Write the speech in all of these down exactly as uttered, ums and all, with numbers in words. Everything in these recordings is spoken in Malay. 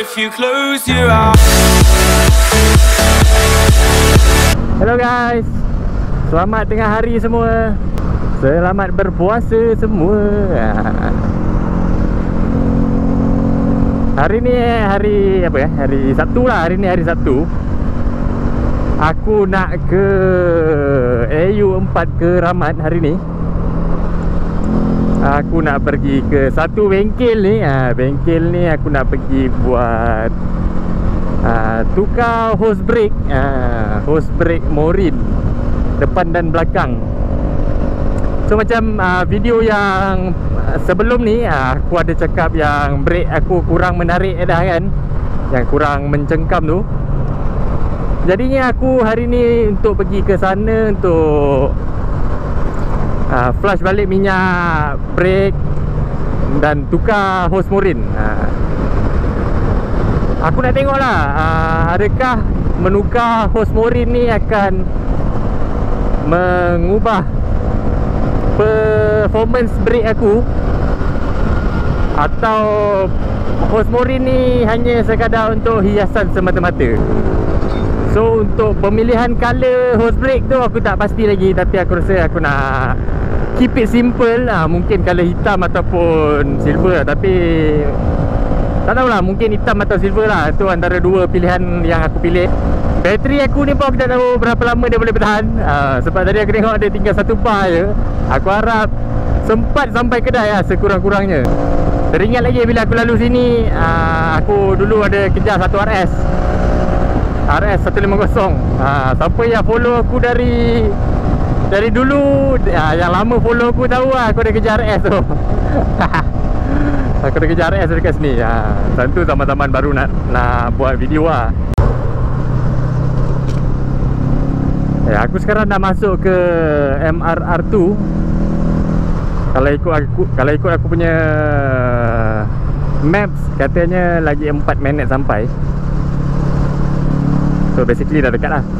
if you close your eyes. Hello guys, selamat tengah hari semua. Selamat berpuasa semua. Hari ni hari apa ya? Hari Sabtu lah. Hari ni hari Sabtu. Aku nak ke A U empat ke Ramat hari ni. Aku nak pergi ke satu bengkel ni. ha, Bengkel ni aku nak pergi buat ha, tukar hose brake, ha, hose brake Morin depan dan belakang. So macam uh, video yang sebelum ni, uh, aku ada cakap yang brake aku kurang menarik dah kan, yang kurang mencengkam tu. Jadinya aku hari ni untuk pergi ke sana untuk uh, flush balik minyak brake dan tukar hose Morin. uh, Aku nak tengok lah, uh, adakah menukar hose Morin ni akan mengubah performance brake aku, atau hose Morin ni hanya sekadar untuk hiasan semata-mata. So untuk pemilihan color hose brake tu aku tak pasti lagi, tapi aku rasa aku nak keep it simple lah. Mungkin color hitam ataupun silver, tapi tak tahulah, mungkin hitam atau silver lah. Itu antara dua pilihan yang aku pilih. Bateri aku ni pun aku tak tahu berapa lama dia boleh bertahan. uh, Sebab tadi aku tengok ada tinggal satu bar je. Aku harap sempat sampai kedai lah sekurang-kurangnya. Teringat lagi bila aku lalu sini, uh, aku dulu ada kejar satu R S R S seratus lima puluh. uh, Siapa yang follow aku dari Dari dulu, uh, yang lama follow aku tahu lah aku ada kejar R S tu. Aku ada kejar R S dekat sini. uh, Tentu zaman-zaman baru nak, nak buat video lah. Eh, aku sekarang dah masuk ke M R R tu. Kalau ikut aku, kalau ikut aku punya maps, katanya lagi empat minit sampai. So basically dah dekat lah.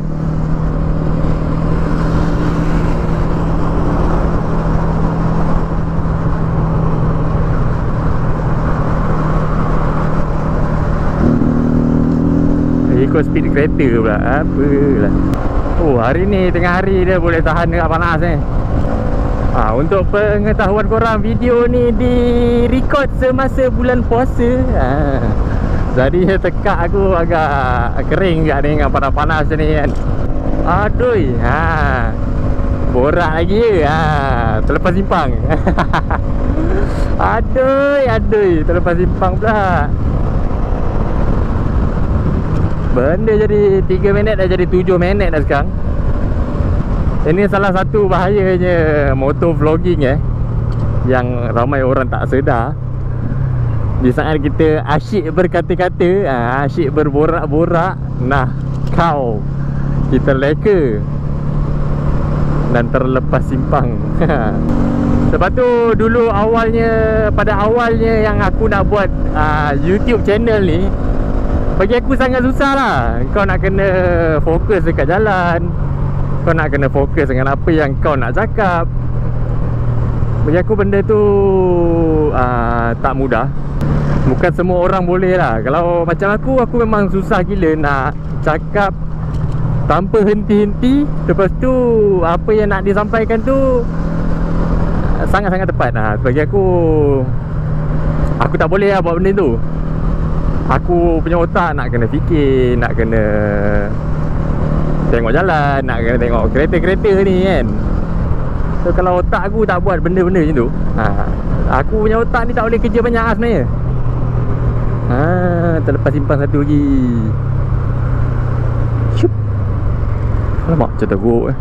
Ikut speed kereta pula. Apalah. Oh, hari ni tengah hari dia boleh tahan dekat panas ni. ha, Untuk pengetahuan korang, video ni di record semasa bulan puasa. ha, Jadi tekak aku agak kering kat dengan panas-panas macam ni kan. Aduh, ha, borak lagi je. ha, Terlepas simpang. Aduh, aduh, terlepas simpang pula. Benda jadi tiga minit dah jadi tujuh minit dah sekarang. Ini salah satu bahayanya motor vlogging eh, yang ramai orang tak sedar. Di saat kita asyik berkata-kata, asyik berborak-borak, nah kau, kita leka dan terlepas simpang. Sebab tu dulu awalnya, pada awalnya yang aku nak buat uh, YouTube channel ni, bagi aku sangat susah lah. Kau nak kena fokus dekat jalan, kau nak kena fokus dengan apa yang kau nak cakap. Bagi aku benda tu uh, tak mudah. Bukan semua orang boleh lah. Kalau macam aku, aku memang susah gila nak cakap tanpa henti-henti. Lepas tu apa yang nak disampaikan tu sangat-sangat tepat. ha, Bagi aku, aku tak boleh lah buat benda tu. Aku punya otak nak kena fikir, nak kena tengok jalan, nak kena tengok kereta-kereta ni kan. So kalau otak aku tak buat benda-benda macam tu, ha, aku punya otak ni tak boleh kerja banyak lah sebenarnya. ha, Terlepas simpang satu lagi. Syup. Alamak, macam teruk eh.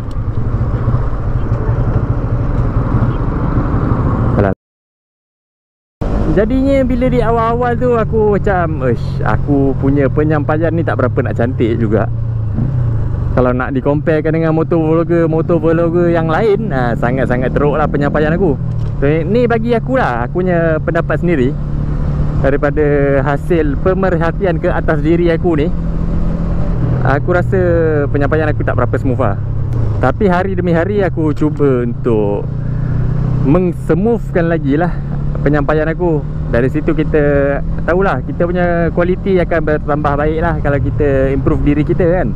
Jadinya bila di awal-awal tu aku macam, Uish, aku punya penyampaian ni tak berapa nak cantik juga. Kalau nak dikomparekan dengan motor vlogger, motor vlogger yang lain, ha, sangat-sangat teruk lah penyampaian aku. So, ni bagi aku lah, aku punya pendapat sendiri. Daripada hasil pemerhatian ke atas diri aku ni, aku rasa penyampaian aku tak berapa smooth lah. Tapi hari demi hari aku cuba untuk meng-smoothkan lagi lah penyampaian aku. Dari situ kita tahulah kita punya kualiti akan bertambah baik lah kalau kita improve diri kita kan.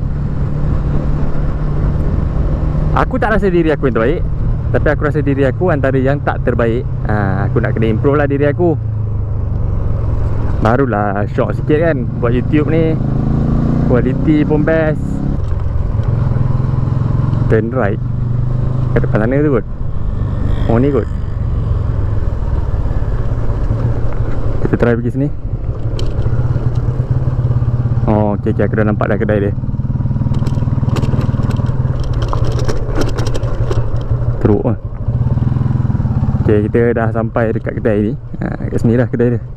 Aku tak rasa diri aku yang terbaik, tapi aku rasa diri aku antara yang tak terbaik. ha, Aku nak kena improve lah diri aku. Barulah shock sikit kan buat YouTube ni. Kualiti pun best. Turn right kat depan sana tu kot. Oh ni kot. Kita try pergi sini. Oh ok ok, aku dah nampak dah kedai dia. Teruk lah. Ok, kita dah sampai dekat kedai ni. ha, Kat sini lah kedai dia.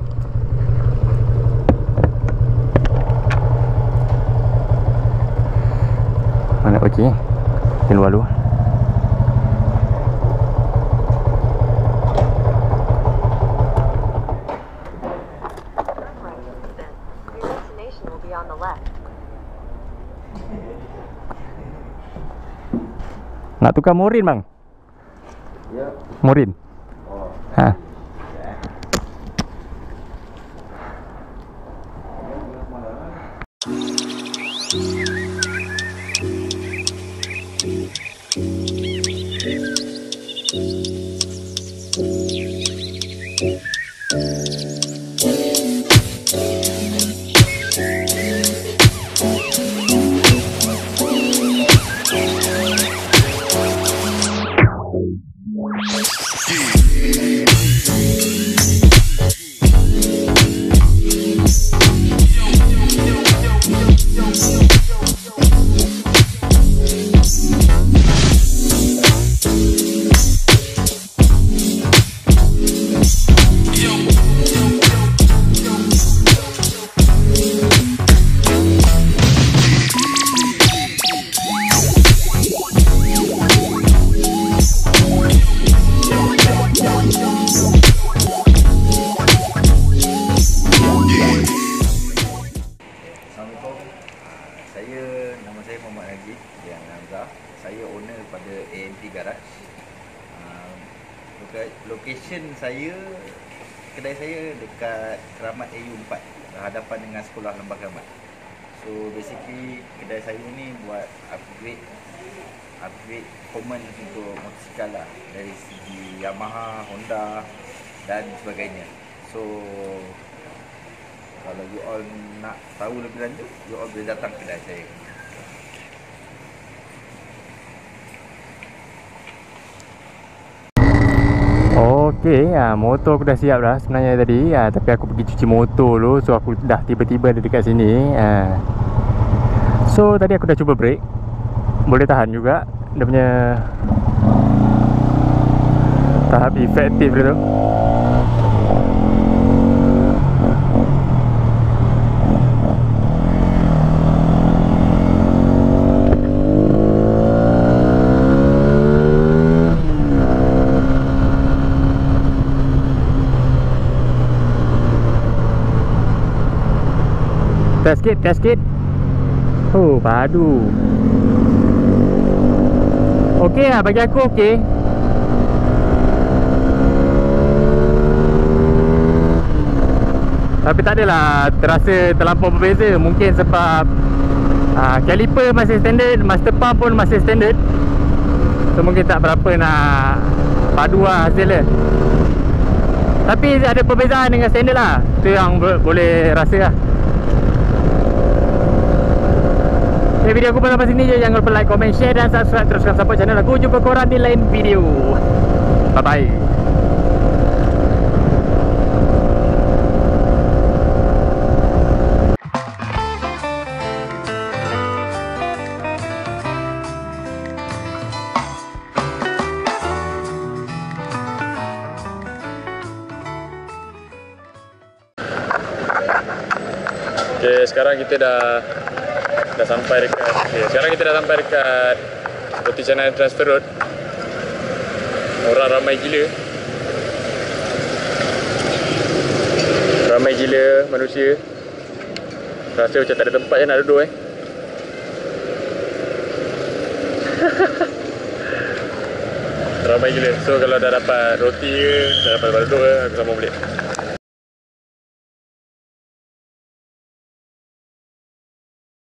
Mana nak parking? Di luar dulu. Nak tukar morin bang? Ya. Morin. Oh. Ha. Saya owner pada A M P Garage. Location saya, kedai saya dekat Keramat A U empat, hadapan dengan sekolah Lembah Keramat. So basically kedai saya ni buat upgrade upgrade performance untuk motosikal lah, dari segi Yamaha, Honda dan sebagainya. So kalau you all nak tahu lebih lanjut, you all boleh datang kedai saya. Okey, ha, motor aku dah siap dah sebenarnya tadi, ha, tapi aku pergi cuci motor dulu. So aku dah tiba-tiba ada dekat sini, ha. So tadi aku dah cuba brake, boleh tahan juga. Dia punya tahap efektif dia tu. Test sikit, test sikit. Oh, padu. Okey lah, bagi aku okey. Tapi tak adalah terasa terlampau berbeza. Mungkin sebab uh, caliper masih standard, master pump pun masih standard. So mungkin tak berapa nak padu lah hasil dia. Tapi ada perbezaan dengan standard lah. Tu yang boleh rasa lah. Okay, video aku sampai sini je. Jangan lupa like, comment, share dan subscribe. Teruskan support channel aku. Jumpa korang di lain video. Bye bye. Okay, sekarang kita dah dah sampai dekat okay, sekarang kita dah sampai dekat Roti Canai Transfer Road. Orang ramai gila. Ramai gila manusia. Rasa macam tak ada tempat je nak duduk eh. Ramai gila. So kalau dah dapat roti ke, dah dapat duduk ke, aku sambung balik.